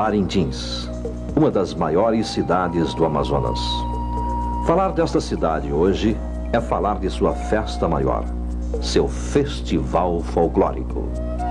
Parintins, uma das maiores cidades do Amazonas. Falar desta cidade hoje é falar de sua festa maior, seu festival folclórico.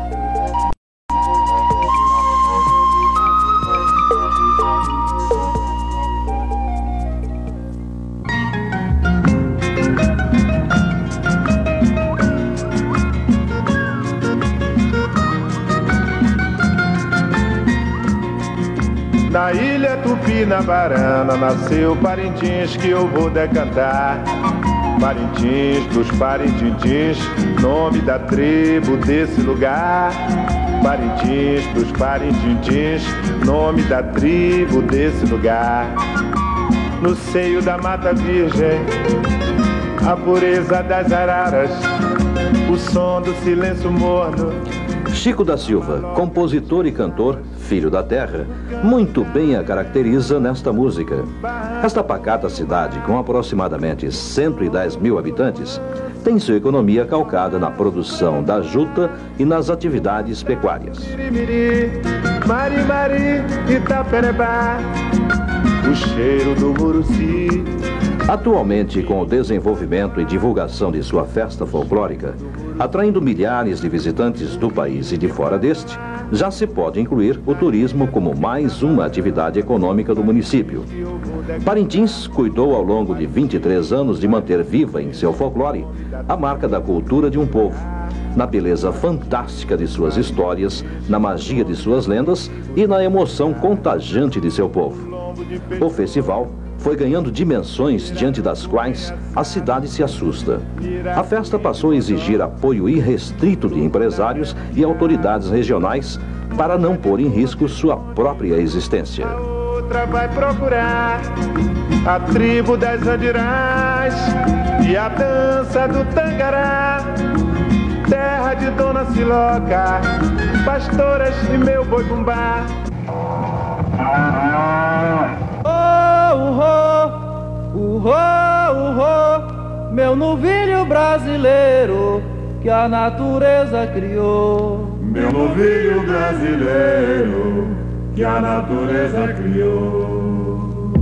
Na ilha Tupinabarana nasceu Parintins que eu vou decantar. Parintins dos Parintins, nome da tribo desse lugar. Parintins dos Parintins, nome da tribo desse lugar. No seio da Mata Virgem, a pureza das araras, o som do silêncio morno. Chico da Silva, compositor e cantor, filho da terra, muito bem a caracteriza nesta música. Esta pacata cidade, com aproximadamente 110 mil habitantes, tem sua economia calcada na produção da juta e nas atividades pecuárias. Mari, Itaperebá, o cheiro do Muruci. Atualmente, com o desenvolvimento e divulgação de sua festa folclórica, atraindo milhares de visitantes do país e de fora deste, já se pode incluir o turismo como mais uma atividade econômica do município. Parintins cuidou ao longo de 23 anos de manter viva em seu folclore a marca da cultura de um povo, na beleza fantástica de suas histórias, na magia de suas lendas e na emoção contagiante de seu povo. O festival foi ganhando dimensões diante das quais a cidade se assusta. A festa passou a exigir apoio irrestrito de empresários e autoridades regionais para não pôr em risco sua própria existência. A outra vai procurar a tribo das Andirás e a dança do Tangará, terra de Dona Siloca, pastoras e meu boi bumbá. Meu novilho brasileiro que a natureza criou. Meu novilho brasileiro que a natureza criou.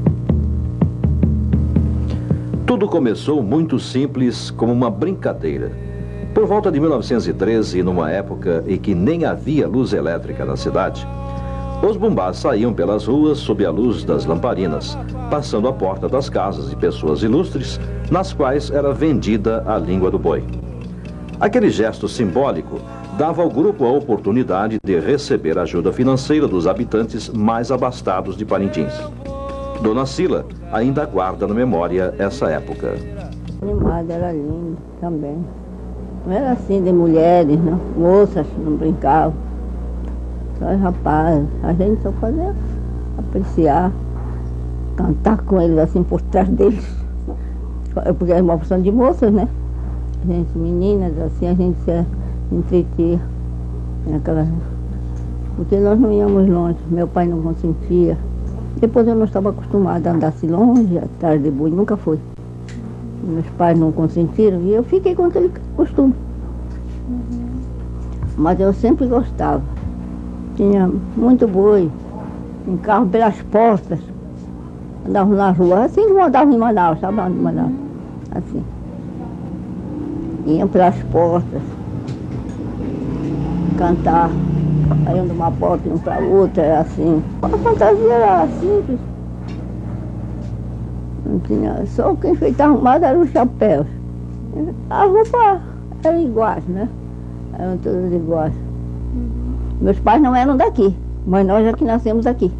Tudo começou muito simples, como uma brincadeira. Por volta de 1913, numa época em que nem havia luz elétrica na cidade, os bumbás saíam pelas ruas sob a luz das lamparinas, passando à porta das casas de pessoas ilustres, nas quais era vendida a língua do boi. Aquele gesto simbólico dava ao grupo a oportunidade de receber ajuda financeira dos habitantes mais abastados de Parintins. Dona Sila ainda guarda na memória essa época. A animada era linda também. Não era assim de mulheres, não. Moças não brincavam. Só rapazes. A gente só fazia apreciar, cantar com eles assim por trás deles. Porque era uma opção de moças, né? A gente, meninas, assim, a gente se entretia naquela... Porque nós não íamos longe, meu pai não consentia. Depois eu não estava acostumada a andar assim longe, atrás de boi, nunca fui. Meus pais não consentiram e eu fiquei com aquele costume. Mas eu sempre gostava. Tinha muito boi, em carro pelas portas. Andavam na rua, assim como andavam em Manaus, sabe onde em Manaus? Assim. Iam pelas portas, cantar, iam de uma porta e iam para outra, era assim. A fantasia era simples. Não tinha, só quem enfeitava arrumado eram os chapéus. A roupa era iguais, né? Eram todas iguais. Meus pais não eram daqui, mas nós é que nascemos aqui.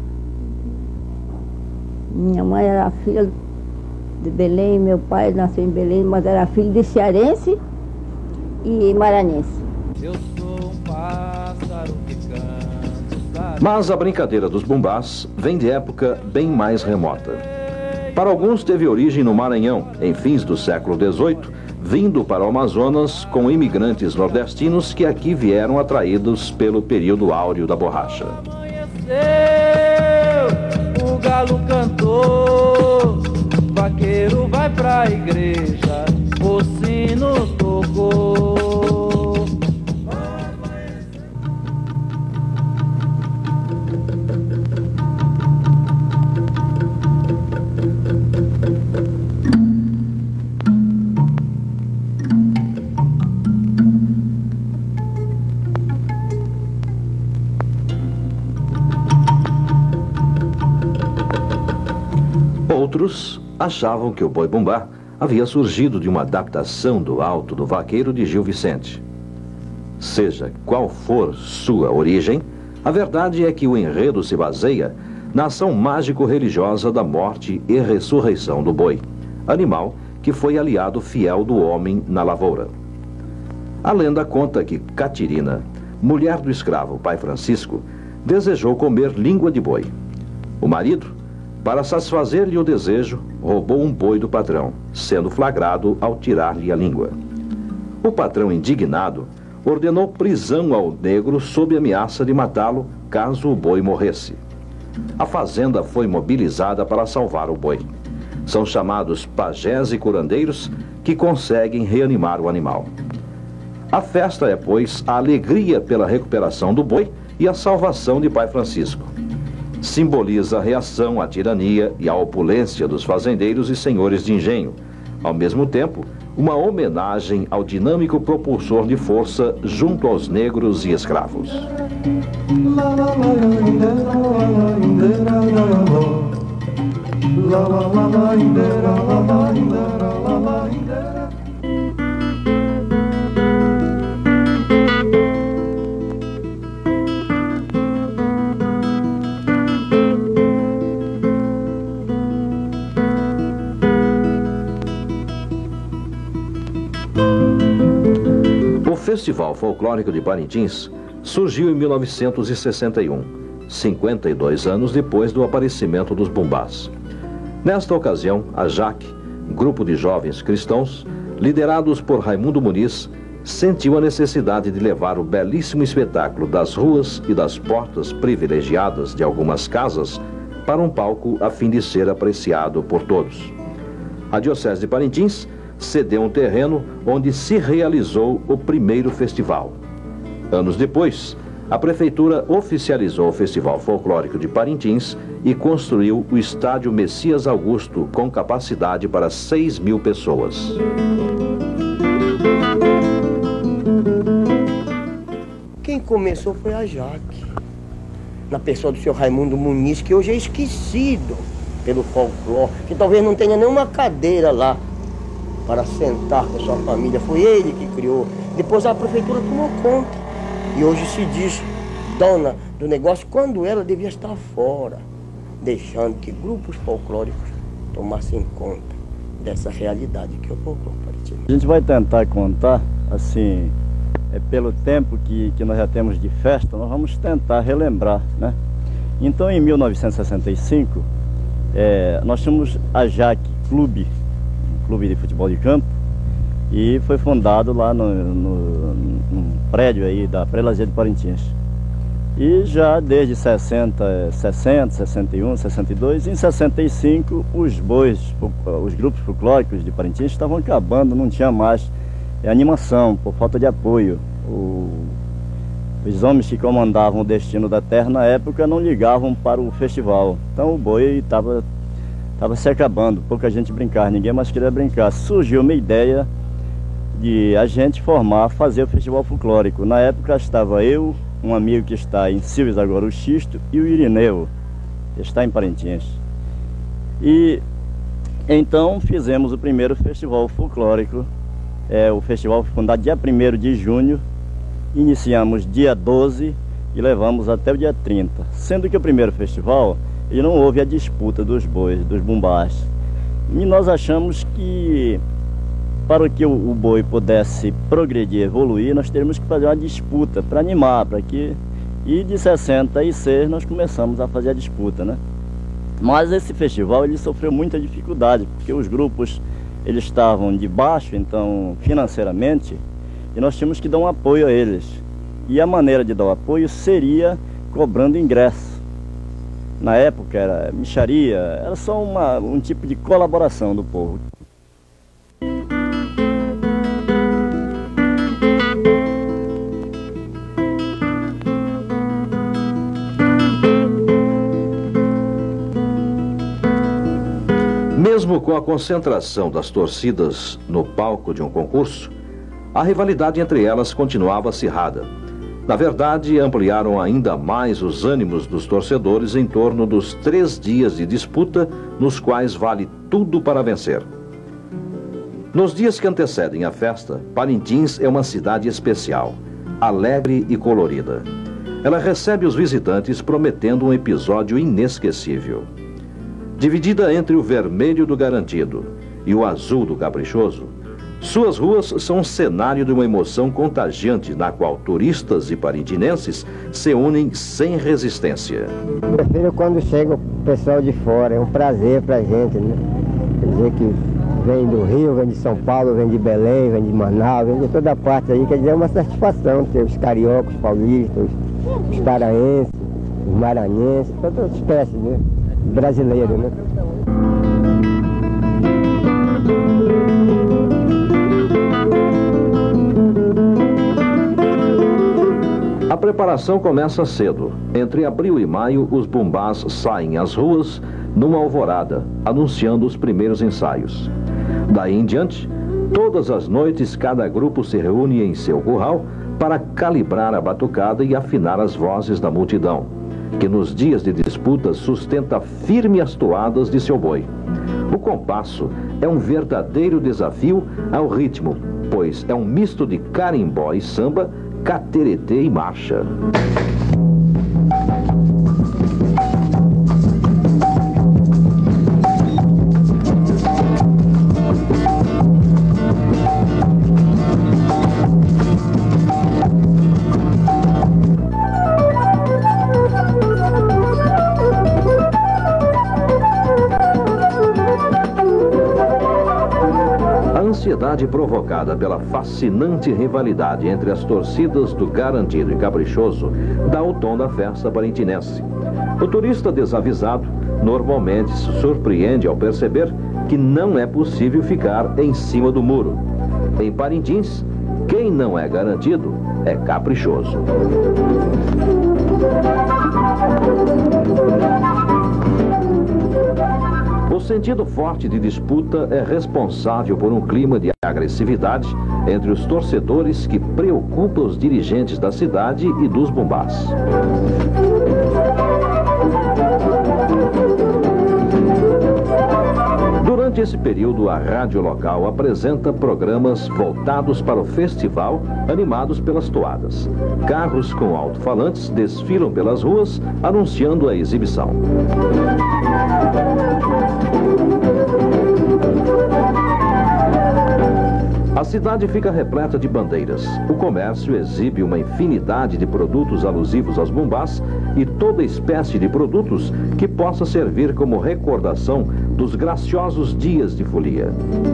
Minha mãe era filha de Belém, meu pai nasceu em Belém, mas era filho de cearense e maranhense. Eu sou um pássaro que canta. Mas a brincadeira dos bumbás vem de época bem mais remota. Para alguns teve origem no Maranhão, em fins do século XVIII, vindo para o Amazonas com imigrantes nordestinos que aqui vieram atraídos pelo período áureo da borracha. Amanheceu, o galo cantou, vaqueiro vai pra igreja, o sino tocou. Outros achavam que o boi-bumbá havia surgido de uma adaptação do Alto do Vaqueiro de Gil Vicente. Seja qual for sua origem, a verdade é que o enredo se baseia na ação mágico-religiosa da morte e ressurreição do boi, animal que foi aliado fiel do homem na lavoura. A lenda conta que Catirina, mulher do escravo Pai Francisco, desejou comer língua de boi. O marido, para satisfazer-lhe o desejo, roubou um boi do patrão, sendo flagrado ao tirar-lhe a língua. O patrão, indignado, ordenou prisão ao negro sob ameaça de matá-lo caso o boi morresse. A fazenda foi mobilizada para salvar o boi. São chamados pajés e curandeiros que conseguem reanimar o animal. A festa é, pois, a alegria pela recuperação do boi e a salvação de Pai Francisco. Simboliza a reação à tirania e à opulência dos fazendeiros e senhores de engenho. Ao mesmo tempo, uma homenagem ao dinâmico propulsor de força junto aos negros e escravos. O Festival Folclórico de Parintins surgiu em 1961, 52 anos depois do aparecimento dos bumbás. Nesta ocasião, a JAC, grupo de jovens cristãos, liderados por Raimundo Muniz, sentiu a necessidade de levar o belíssimo espetáculo das ruas e das portas privilegiadas de algumas casas para um palco a fim de ser apreciado por todos. A Diocese de Parintins cedeu um terreno onde se realizou o primeiro festival. Anos depois, a Prefeitura oficializou o Festival Folclórico de Parintins e construiu o Estádio Messias Augusto com capacidade para 6.000 pessoas. Quem começou foi a Jaque, na pessoa do senhor Raimundo Muniz, que hoje é esquecido pelo folclore, que talvez não tenha nenhuma cadeira lá para sentar com a sua família. Foi ele que criou. Depois a prefeitura tomou conta. E hoje se diz dona do negócio quando ela devia estar fora, deixando que grupos folclóricos tomassem conta dessa realidade que é o folclore parintins. A gente vai tentar contar, assim, pelo tempo que nós já temos de festa, nós vamos tentar relembrar, né? Então, em 1965, nós tínhamos a JAC Clube de futebol de campo, e foi fundado lá num prédio aí da Prelazia de Parintins. E já desde 60, 61, 62, em 65, os grupos folclóricos de Parintins estavam acabando, não tinha mais animação, por falta de apoio. Os homens que comandavam o destino da terra na época não ligavam para o festival, então o boi estava se acabando, pouca gente brincava, ninguém mais queria brincar. Surgiu uma ideia de a gente fazer o festival folclórico. Na época estava eu, um amigo que está em Silves agora, o Xisto, e o Irineu, que está em Parintins. E então fizemos o primeiro festival folclórico, o festival foi fundado dia 1º de junho, iniciamos dia 12 e levamos até o dia 30, sendo que o primeiro festival e não houve a disputa dos bois, dos bumbás. E nós achamos que para que o boi pudesse progredir, evoluir, nós teríamos que fazer uma disputa para animar, E de 66 nós começamos a fazer a disputa, né? Mas esse festival ele sofreu muita dificuldade, porque os grupos eles estavam de baixo, então financeiramente, e nós tínhamos que dar um apoio a eles. E a maneira de dar o apoio seria cobrando ingresso. Na época era mixaria, era só um tipo de colaboração do povo. Mesmo com a concentração das torcidas no palco de um concurso, a rivalidade entre elas continuava acirrada. Na verdade, ampliaram ainda mais os ânimos dos torcedores em torno dos 3 dias de disputa, nos quais vale tudo para vencer. Nos dias que antecedem a festa, Parintins é uma cidade especial, alegre e colorida. Ela recebe os visitantes prometendo um episódio inesquecível. Dividida entre o vermelho do Garantido e o azul do Caprichoso, suas ruas são um cenário de uma emoção contagiante, na qual turistas e parintinenses se unem sem resistência. Eu prefiro quando chega o pessoal de fora, é um prazer pra gente, né? Quer dizer que vem do Rio, vem de São Paulo, vem de Belém, vem de Manaus, vem de toda parte aí, quer dizer, é uma satisfação ter os cariocas, os paulistas, os paraenses, os maranhenses, toda espécie, né? Brasileiro, né? A preparação começa cedo. Entre abril e maio, os bumbás saem às ruas numa alvorada, anunciando os primeiros ensaios. Daí em diante, todas as noites, cada grupo se reúne em seu curral para calibrar a batucada e afinar as vozes da multidão, que nos dias de disputa sustenta firme as toadas de seu boi. O compasso é um verdadeiro desafio ao ritmo, pois é um misto de carimbó e samba, cateretê e marcha. A ansiedade provocada pela fascinante rivalidade entre as torcidas do Garantido e Caprichoso dá o tom da festa parintinense. O turista desavisado normalmente se surpreende ao perceber que não é possível ficar em cima do muro. Em Parintins, quem não é garantido é caprichoso. O sentido forte de disputa é responsável por um clima de agressividade entre os torcedores que preocupa os dirigentes da cidade e dos bumbás. Durante esse período, a rádio local apresenta programas voltados para o festival, animados pelas toadas. Carros com alto-falantes desfilam pelas ruas, anunciando a exibição. A cidade fica repleta de bandeiras. O comércio exibe uma infinidade de produtos alusivos aos bumbás e toda espécie de produtos que possa servir como recordação dos graciosos dias de folia.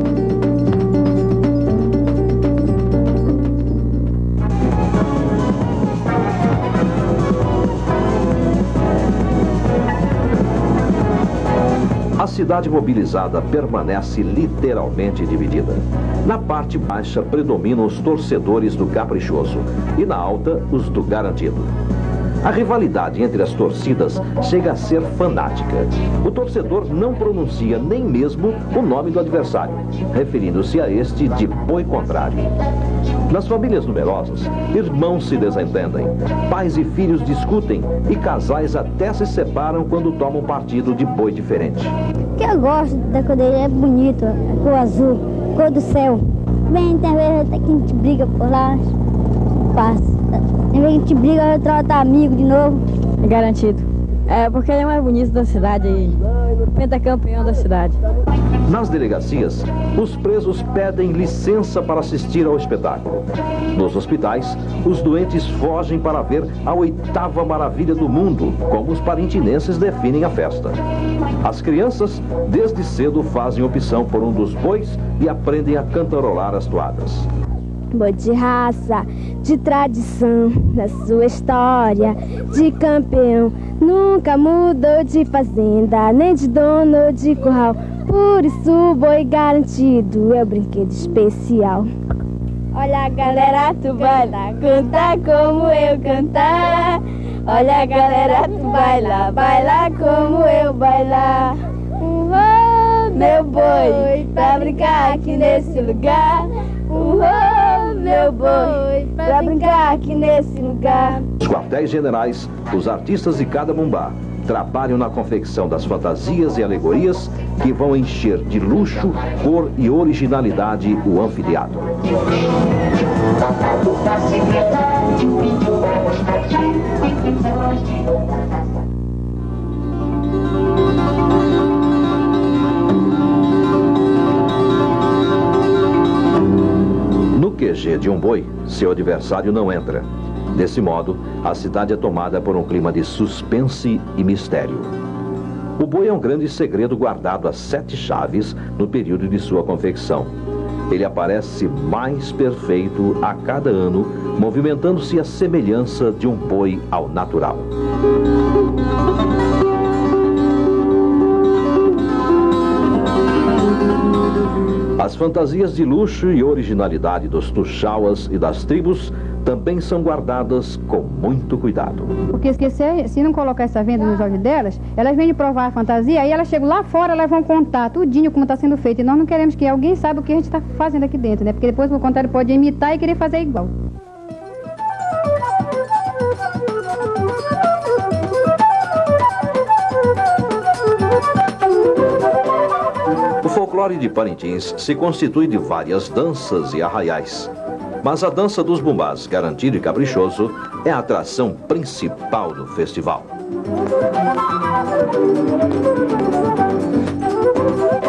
A cidade mobilizada permanece literalmente dividida. Na parte baixa predominam os torcedores do Caprichoso e na alta os do Garantido. A rivalidade entre as torcidas chega a ser fanática. O torcedor não pronuncia nem mesmo o nome do adversário, referindo-se a este de boi contrário. Nas famílias numerosas, irmãos se desentendem, pais e filhos discutem e casais até se separam quando tomam partido de boi diferente. O que eu gosto da cor dele é bonito, a cor azul, a cor do céu. Bem, tem vezes até que a gente briga por lá, passa. Tem vezes que a gente briga, trata amigo de novo. É garantido. É porque ele é mais bonito da cidade e pentacampeão da cidade. Nas delegacias, os presos pedem licença para assistir ao espetáculo. Nos hospitais, os doentes fogem para ver a 8ª maravilha do mundo, como os parintinenses definem a festa. As crianças, desde cedo, fazem opção por um dos bois e aprendem a cantarolar as toadas. Boi de raça, de tradição, da sua história, de campeão. Nunca mudou de fazenda, nem de dono de curral. Por isso o boi garantido é o brinquedo especial. Olha galera, tu vai lá cantar como eu cantar. Olha galera, tu vai lá como eu bailar. Meu boi, pra brincar aqui nesse lugar. Meu boi, pra brincar aqui nesse lugar. Nos quartéis generais, os artistas de cada bumbá trabalham na confecção das fantasias e alegorias que vão encher de luxo, cor e originalidade o anfiteatro. No QG de um boi, seu adversário não entra. Desse modo, a cidade é tomada por um clima de suspense e mistério. O boi é um grande segredo guardado a 7 chaves no período de sua confecção. Ele aparece mais perfeito a cada ano, movimentando-se à semelhança de um boi ao natural. As fantasias de luxo e originalidade dos tuxauas e das tribos também são guardadas com muito cuidado. Porque se não colocar essa venda nos olhos delas, elas vêm provar a fantasia, aí elas chegam lá fora, elas vão contar tudinho como está sendo feito. E nós não queremos que alguém saiba o que a gente está fazendo aqui dentro, né? Porque depois, por contrário, pode imitar e querer fazer igual. O folclore de Parintins se constitui de várias danças e arraiais. Mas a dança dos bumbás, garantido e caprichoso, é a atração principal do festival.